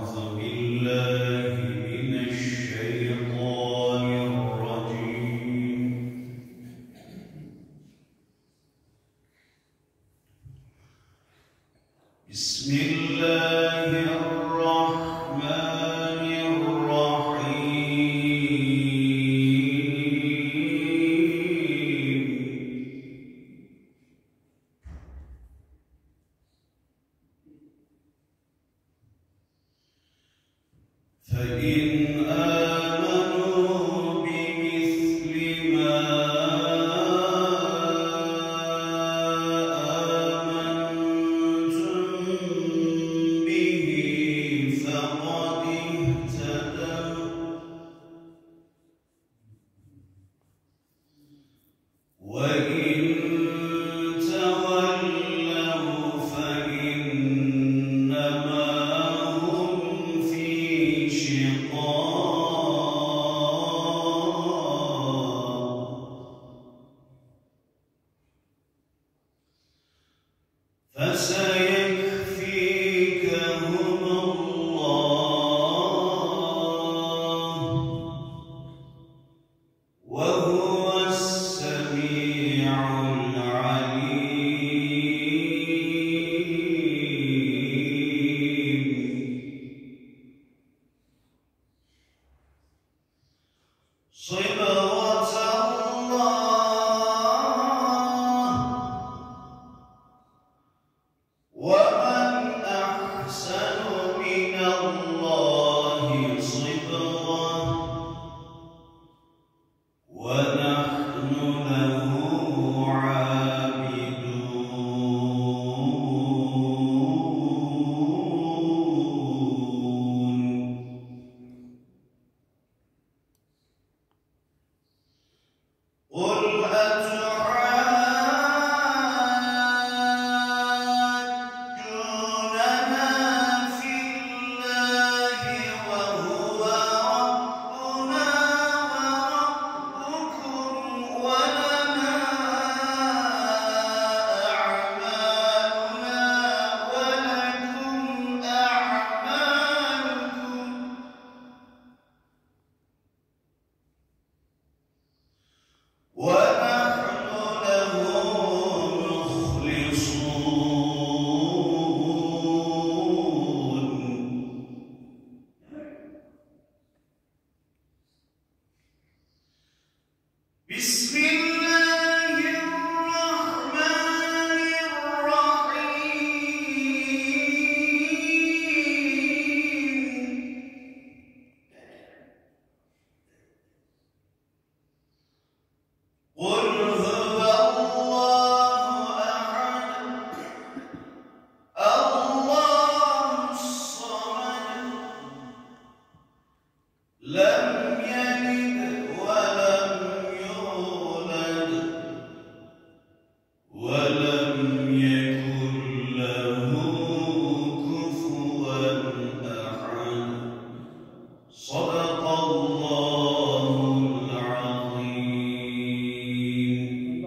بسم الله الرحمن الرحيم فإن آمنوا بمثل ما وإن تولوا فإنما هم في شقاق فسيكفيكهم الله وهو السميع العليم صبغة الله ومن أحسن من الله صبغة ونحن له عابدون قل أتحاجوننا في الله وهو ربنا وربكم ولنا أعمالنا ولكم أعمالكم ونحن له مخلصون بسم الله الرحمن الرحيم قل هو الله أحد الله الصمد لم يلد ولم يولد ولم يكن له كفوا أحد صدق الله العظيم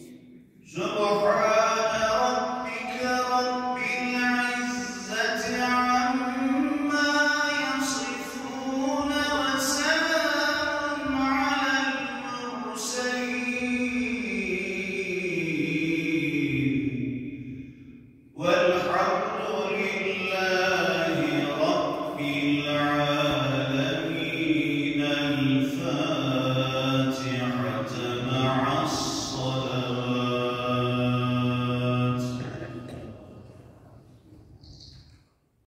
سبحان ربك رب العزة عما يصفون وسلام على المرسلين والحمد لله رب العالمين. الفاتحة مع